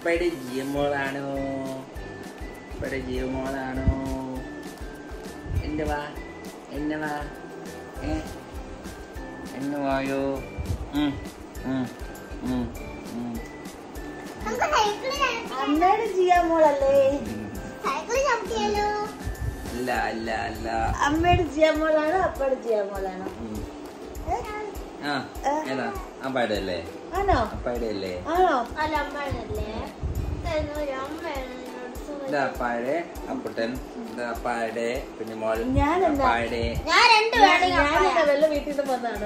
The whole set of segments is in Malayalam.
അപ്പയുടെ ജിയമോളാണോ? അപ്പയുടെ ജിയമോളാണോ? എൻ്റെ വാ, എന്നെ വാ, എന്നെ വായോ? അമ്മയുടെ ജിയമോളല്ലേ? അല്ല അല്ല അല്ല. അമ്മയുടെ ജിയമോളാണോ അപ്പയുടെ ജിയമോളാണോ? ഏതാ? അപ്പയുടെ അല്ലേ? ആണോ? അപ്പയുടെ അല്ലേ? ആണോ? അപ്പാടെ അപ്പുട്ടൻ, അപ്പാടെ കുഞ്ഞുമോൾ, ഞാനെന്താ അപ്പാടെ. വല്ല വീട്ടിൽ നിന്ന് വന്നതാണോ?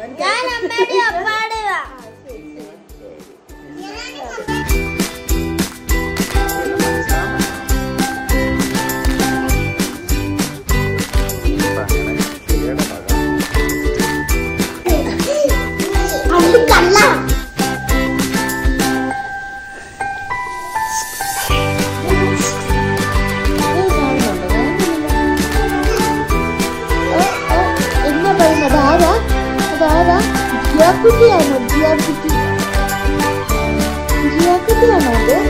ജിയാക്കുട്ടിയാണോ? ജിയാക്കുട്ടിയാണോ അത്?